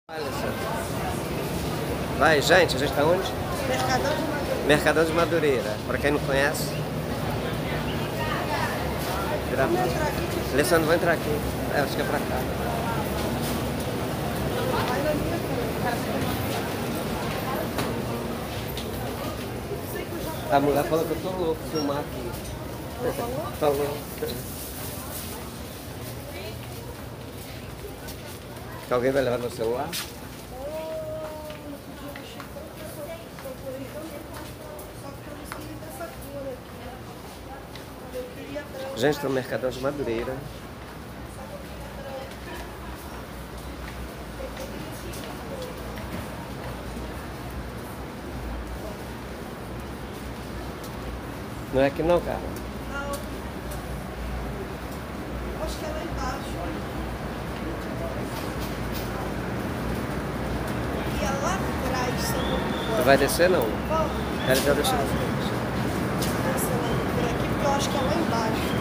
Vai, gente, a gente tá onde? Mercadão de Madureira. Mercadão de Madureira. Pra quem não conhece. Vamos entrar aqui. Alessandro, vai entrar aqui. É, acho que é pra cá. Vai na minha frente. A mulher falou que eu tô louco de filmar aqui. Falou? Que alguém vai levar meu celular? Gente, tô no Mercadão de Madureira. Não é aqui não, cara? Não. Acho que é lá embaixo. E é lá atrás. Tu vai descer não? Vamos. Ela já deixou na frente. Por aqui, porque eu acho que é lá embaixo.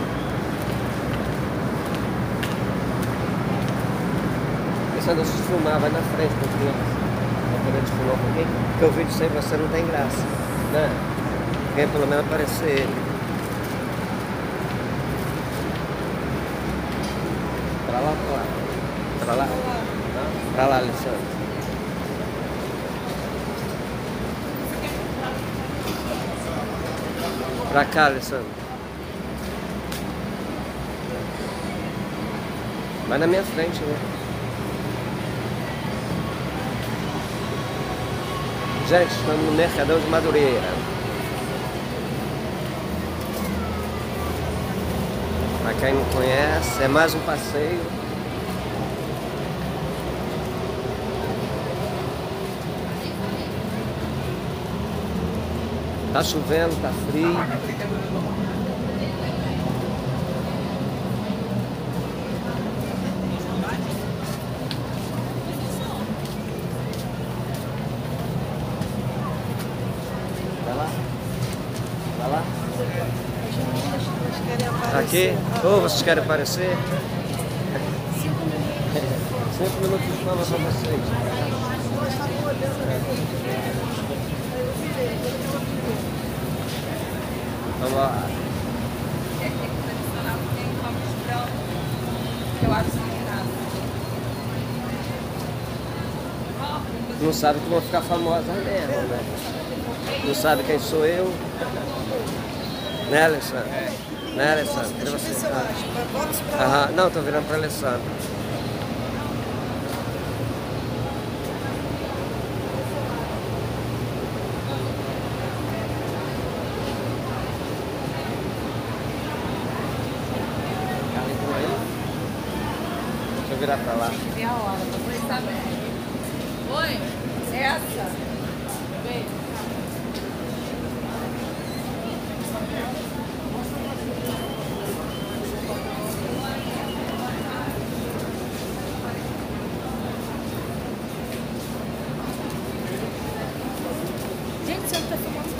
Alessandro, deixa eu te filmar, vai na frente um pouquinho. Pra poder te filmar um pouquinho. Porque o vídeo sem você não tem graça, né? Quer pelo menos aparecer ele. Pra lá, pra lá. Pra lá? Pra lá, Alessandro. Pra cá, Alessandro. Vai na minha frente, né? Gente, estamos no Mercadão de Madureira. Pra quem não conhece, é mais um passeio. Tá chovendo, tá frio. Vai lá? Vai lá? Aqui? Ou vocês querem aparecer? 5 minutos de fama pra vocês. Vamos lá. Não sabe que vou ficar famosa mesmo, né? Não sabe quem sou eu? Né, Alessandro? Né, Alessandro? Cadê Deixa eu você? ver se eu acho. Vamos pra lá. Aham, não, tô virando pra Alessandro. Deixa eu virar pra lá. E a hora, depois tá bem. Oi, essa? Vem. Gente, você não tá filmando?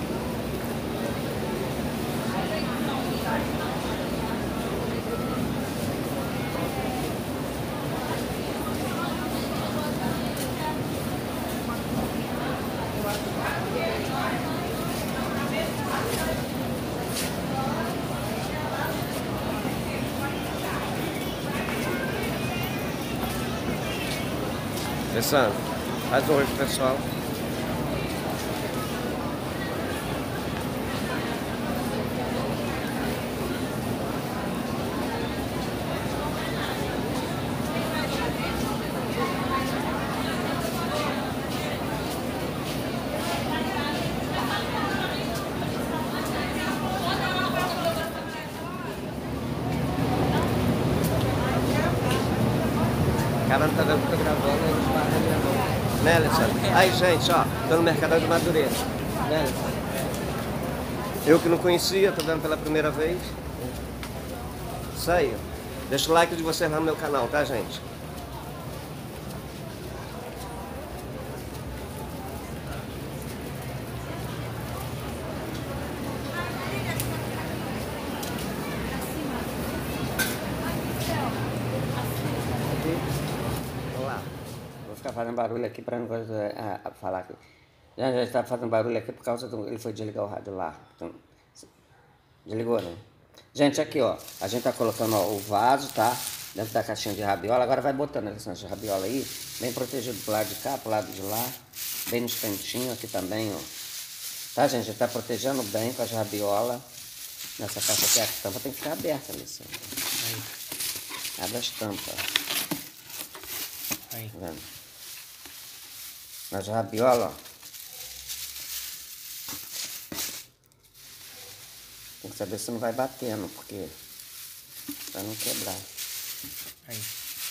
Alessandro, faz um oi pro pessoal. O cara não tá vendo que eu tô gravando, a gente para minha mão. Né, Alessandro? Aí, gente, ó, tô no Mercadão de Madureira. Né, Alessandro? Eu que não conhecia, tô vendo pela primeira vez. Isso aí. Deixa o like de vocês lá no meu canal, tá, gente? tá fazendo barulho aqui pra não falar aqui. Já está fazendo barulho aqui por causa do... Ele foi desligar o rádio lá. Então, desligou, né? Gente, aqui, ó. A gente tá colocando ó, o vaso, tá? Dentro da caixinha de rabiola. Agora vai botando essa rabiola aí. Bem protegido pro lado de cá, pro lado de lá. Bem nos cantinhos aqui também, ó. Tá, gente? A gente tá protegendo bem com as rabiolas. Nessa caixa aqui, a tampa tem que ficar aberta, Alessandro. Aí. Abre as tampas. Aí. Tá vendo? As rabiolas, ó. Tem que saber se não vai batendo, porque pra não quebrar. Aí.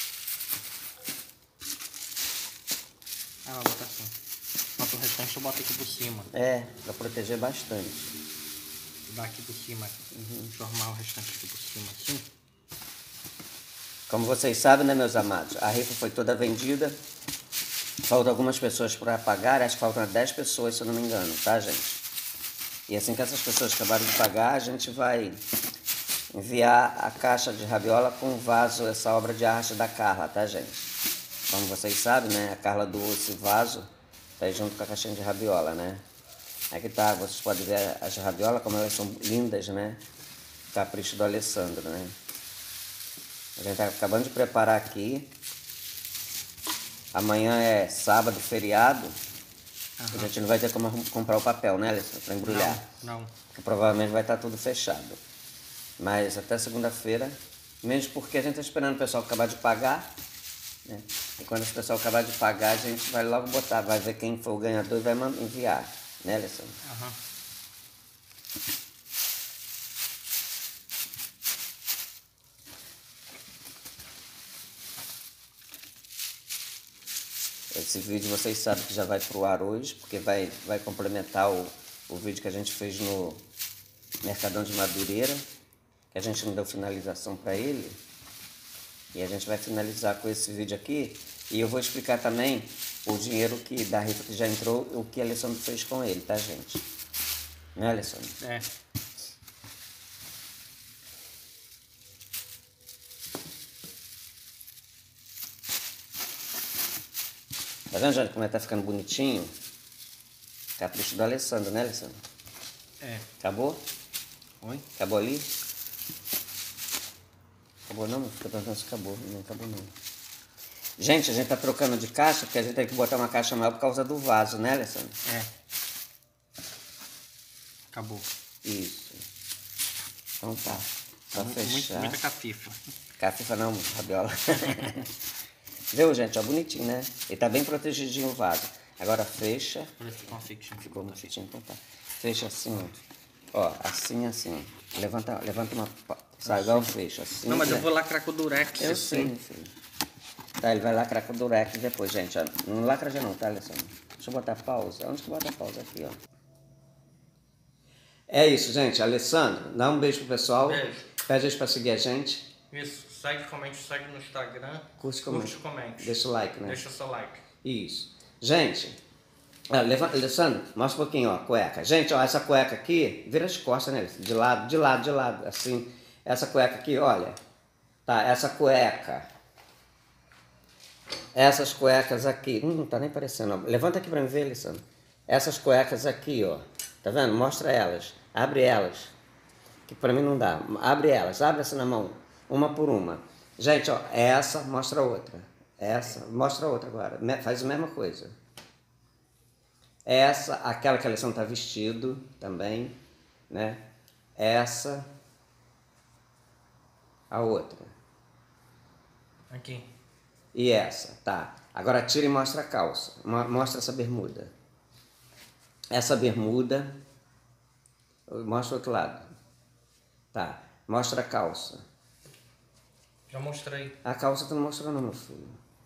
Ah, vai botar assim. Enquanto o restante eu boto aqui por cima. É, pra proteger bastante. Dá aqui por cima. Deixa eu arrumar o restante aqui por cima, assim. Como vocês sabem, né, meus amados? A rifa foi toda vendida. Faltam algumas pessoas para pagar. Acho que faltam 10 pessoas, se eu não me engano, tá, gente? E assim que essas pessoas acabarem de pagar, a gente vai enviar a caixa de rabiola com o vaso, essa obra de arte da Carla, tá, gente? Como vocês sabem, né? A Carla doou esse vaso, tá aí junto com a caixinha de rabiola, né? Aqui tá, vocês podem ver as rabiolas, como elas são lindas, né? Capricho do Alessandro, né? A gente tá acabando de preparar aqui. Amanhã é sábado, feriado. A gente não vai ter como comprar o papel, né, Alessandro? Para embrulhar. Não. Porque provavelmente vai estar tudo fechado. Mas até segunda-feira, mesmo porque a gente está esperando o pessoal acabar de pagar, né? E quando o pessoal acabar de pagar, a gente vai logo botar, vai ver quem for o ganhador e vai enviar, né, Alessandro? Aham. Esse vídeo vocês sabem que já vai pro ar hoje, porque vai complementar o vídeo que a gente fez no Mercadão de Madureira, que a gente não deu finalização para ele. E a gente vai finalizar com esse vídeo aqui. E eu vou explicar também o dinheiro da rifa que já entrou, o que a Alessandro fez com ele, tá, gente? Né, Alessandro? É. Tá vendo, gente, como tá ficando bonitinho? Capricho do Alessandro, né, Alessandro? É. Acabou? Oi? Acabou ali? Acabou não? Fica perguntando se acabou. Não acabou não. Gente, a gente tá trocando de caixa, porque a gente tem que botar uma caixa maior por causa do vaso, né, Alessandro? É. Acabou. Isso. Então tá. Só fechar. Muita cafifa. Cafifa não, rabiola. Viu, gente? Ó, bonitinho, né? Ele tá bem protegidinho o vaso. Agora fecha. Ficou uma fiction. Ficou uma fitinha, então tá. Fecha assim, ó. Ó, assim, assim. Levanta uma... Sabe, igual fecha, assim. Não, mas né? eu vou lacrar com o Durex. Eu assim. sei, meu filho. Tá, ele vai lacrar com o Durex depois, gente. Ó. Não lacra já não, tá, Alessandro? Deixa eu botar pausa. Onde que bota a pausa? Aqui, ó. É isso, gente. Alessandro, dá um beijo pro pessoal. Beijo. Pede eles pra seguir a gente. Isso. Segue, comente, segue no Instagram. Curte, comente. Deixa o like, né? Deixa seu like. Isso. Gente, Alessandro, mostra um pouquinho, ó, a cueca. Gente, ó, essa cueca aqui, vira as costas, né? De lado, assim. Essa cueca aqui, olha. Tá, essa cueca. Essas cuecas aqui. Não tá nem parecendo, ó. Levanta aqui pra me ver, Alessandro. Essas cuecas aqui, ó. Tá vendo? Mostra elas. Abre elas. Que pra mim não dá. Abre elas. Abre essa na mão. Uma por uma. Gente, ó, essa mostra a outra. Essa, mostra a outra agora. Faz a mesma coisa. Essa, aquela que a Alessandro tá vestido também, né? Essa, a outra. Aqui. E essa, tá. Agora tira e mostra a calça. Mostra essa bermuda. Essa bermuda. Mostra o outro lado. Tá. Mostra a calça. Já mostrei. A calça tu não mostrou não, meu filho.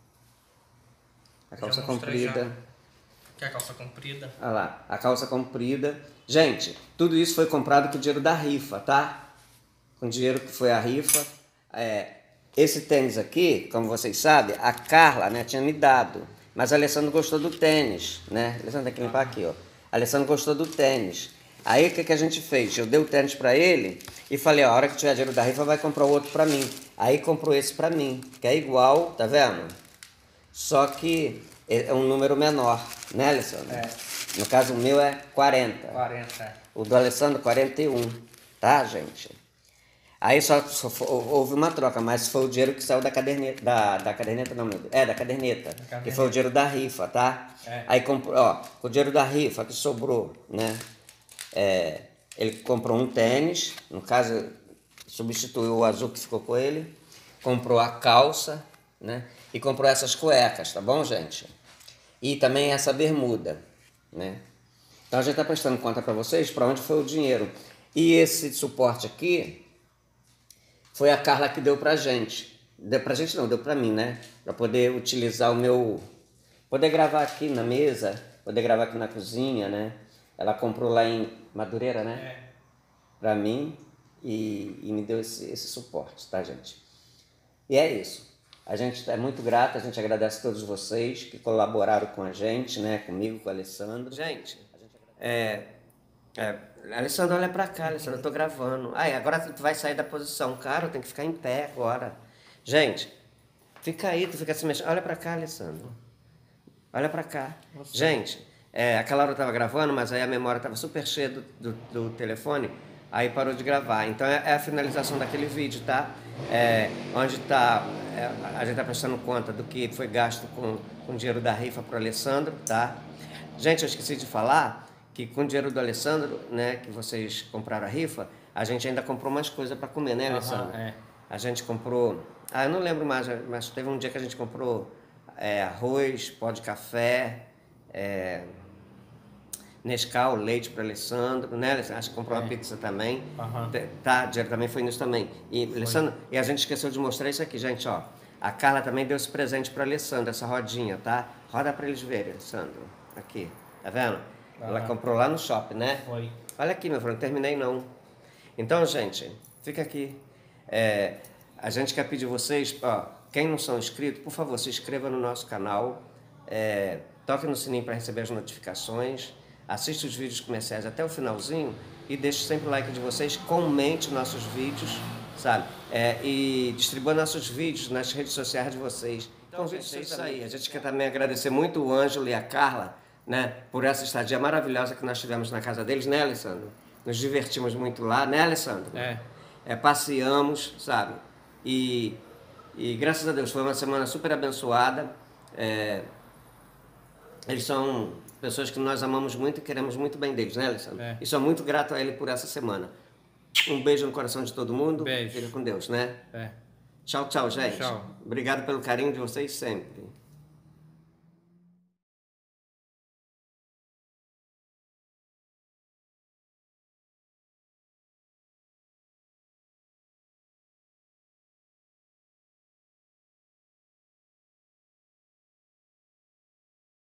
A calça Já mostrei comprida. já. Quer a calça comprida? Olha lá, a calça comprida. Gente, tudo isso foi comprado com o dinheiro da rifa, tá? Com o dinheiro que foi a rifa. Esse tênis aqui, como vocês sabem, a Carla, né, tinha me dado. Mas a Alessandro gostou do tênis, né? Alessandro tem que limpar aqui, ó. A Alessandro gostou do tênis. Aí o que a gente fez? Eu dei o tênis pra ele e falei, ó, a hora que tiver dinheiro da rifa vai comprar o outro pra mim. Aí comprou esse pra mim, que é igual, tá vendo? Só que é um número menor, né, Alessandro? É. No caso, o meu é 40. 40, é. O do Alessandro, 41. Tá, gente? Aí houve uma troca, mas foi o dinheiro que saiu da caderneta. Da caderneta não, meu Deus. Da caderneta. Que foi o dinheiro da rifa, tá? É. Aí comprou, ó, o dinheiro da rifa que sobrou, né? Ele comprou um tênis, no caso, substituiu o azul que ficou com ele, comprou a calça, né? E comprou essas cuecas, tá bom, gente? E também essa bermuda, né? Então a gente está prestando conta para vocês para onde foi o dinheiro. E esse suporte aqui foi a Carla que deu pra gente. Deu pra gente não, deu pra mim, né? Pra poder utilizar o meu... Poder gravar aqui na mesa, poder gravar aqui na cozinha, né? Ela comprou lá em Madureira, né? Pra mim e me deu esse suporte, tá, gente? E é isso. A gente é muito grato, a gente agradece a todos vocês que colaboraram com a gente, né? Comigo, com o Alessandro. Gente, Alessandro, olha pra cá, Alessandro, eu tô gravando. Agora tu vai sair da posição. Cara, eu tenho que ficar em pé agora. Gente, fica aí, tu fica se mexendo. Olha pra cá, Alessandro. Olha pra cá. Nossa. Gente, aquela hora eu tava gravando, mas aí a memória tava super cheia do telefone, aí parou de gravar. Então é a finalização daquele vídeo, tá? Onde tá... a gente tá prestando conta do que foi gasto com o dinheiro da rifa pro Alessandro, tá? Gente, eu esqueci de falar que com o dinheiro do Alessandro, né, que vocês compraram a rifa, a gente ainda comprou mais coisa para comer, né, Alessandro? A gente comprou... eu não lembro mais, mas teve um dia que a gente comprou arroz, pó de café, Nescau, leite para Alessandro, né, Alessandro? Acho que comprou uma pizza também. Tá, o dinheiro também foi nisso também. E, Alessandro, e a gente esqueceu de mostrar isso aqui, gente, ó. A Carla também deu esse presente para Alessandro, essa rodinha, tá? Roda para eles verem, Alessandro. Aqui, tá vendo? Ela comprou lá no shopping, né? Foi. Olha aqui, meu filho, não terminei não. Então, gente, fica aqui. A gente quer pedir vocês, ó, quem não são inscritos, por favor, se inscreva no nosso canal, toque no sininho para receber as notificações, assista os vídeos comerciais até o finalzinho e deixe sempre o like de vocês, comente nossos vídeos, sabe? E distribua nossos vídeos nas redes sociais de vocês. Então, gente, é isso aí. A gente quer também agradecer muito o Ângelo e a Carla, né, por essa estadia maravilhosa que nós tivemos na casa deles, né, Alessandro? Nos divertimos muito lá, né, Alessandro? Passeamos, sabe? E graças a Deus foi uma semana super abençoada. Eles são pessoas que nós amamos muito e queremos muito bem deles, né, Alessandro? E sou muito grato a ele por essa semana. Um beijo no coração de todo mundo. Beijo. Fica com Deus, né? É. Tchau, tchau, gente. Tchau. Obrigado pelo carinho de vocês sempre.